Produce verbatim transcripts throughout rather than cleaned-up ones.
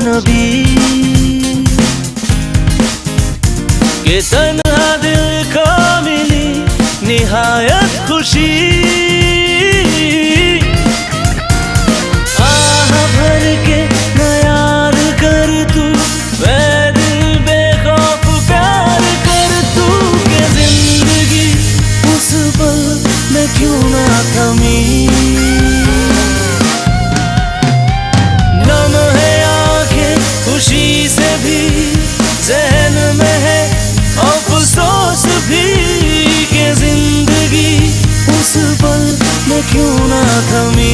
अजनबी के तन्हा दिल को मिली निहायत खुशी। आह भर के न याद कर तू, मैं दिल बेखौफ प्यार कर तू, के जिंदगी उस पल में क्यों ना थमी। नम है आंखें खुशी से भी, ज़हन में है अफसोस भी, के जिंदगी उस पल में क्यों ना थमी।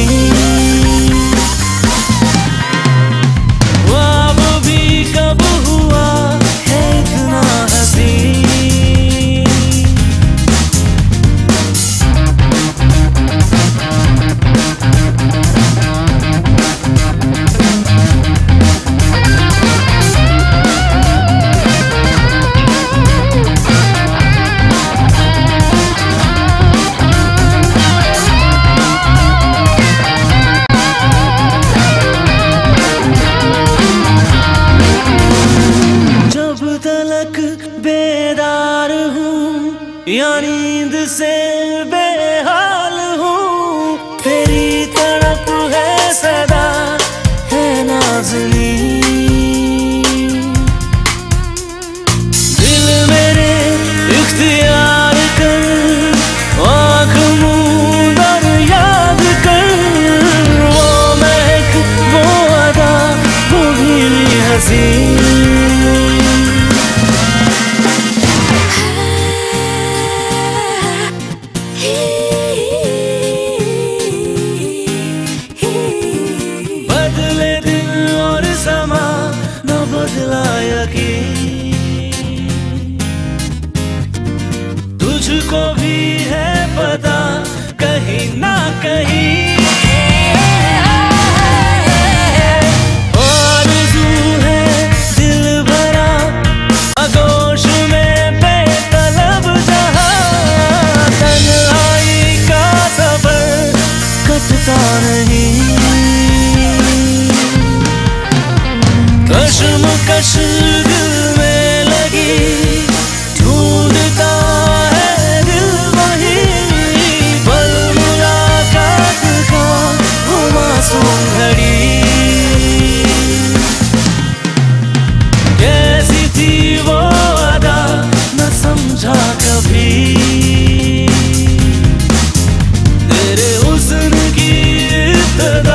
ख्वाब भी कब हुआ है इतना हसीन। बेदार हूँ या नींद से बेहाल हूँ, तेरी तड़प है सदा है नाज़नी। दिल मेरे इख्तियार कर, आँख मूंद और याद कर, वो महक वो अदा वो भीनी हंसी। बदले दिन और समा न बदला यकीन, तुझको भी है पता कहीं ना कहीं। आरज़ू है दिल भरा आगोश में बेतलब जहां, तन्हाई का सफर कटता नहीं। कश्मकश दिल में लगी, ढूंढता है दिल वही, पल मुलाकात का वो मासूम घड़ी। कैसी थी वो अदा न समझा कभी, तेरे हुस्न की इब्तिदा